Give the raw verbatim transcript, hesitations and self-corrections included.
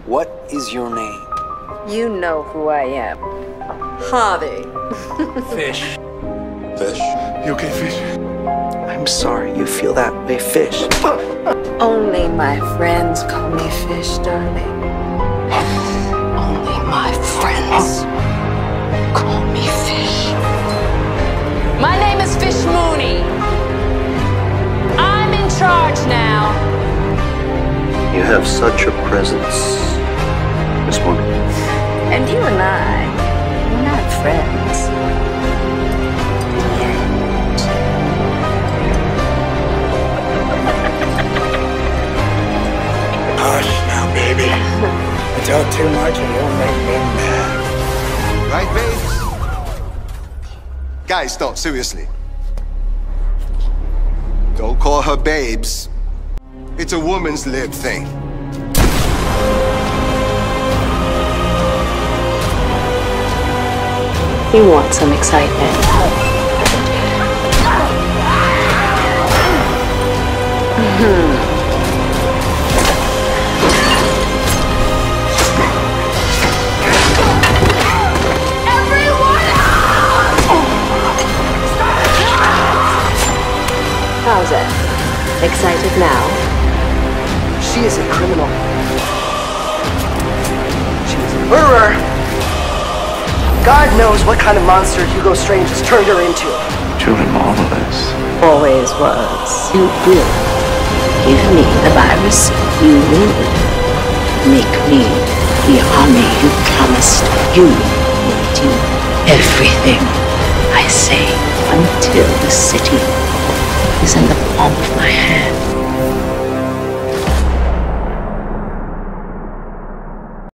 What is your name? You know who I am. Harvey. Fish. Fish? You okay, Fish? I'm sorry you feel that way, Fish. Only my friends call me Fish, darling. Only my friends call me Fish. My name is Fish Mooney. I'm in charge now. You have such a presence, Miss Mooney. And you and I, we're not friends. Yet. Hush now, baby. I talk too much and you'll make me mad. Right, babes? Guys, don't, seriously. Don't call her babes. It's a woman's lib thing. You want some excitement. Mm-hmm. How's it? Excited now? She is a criminal. She is a murderer. God knows what kind of monster Hugo Strange has turned her into. Truly marvelous. Always was. You will give me the virus. You will make me the army you promised. You will do everything I say until the city is in the palm of my hand.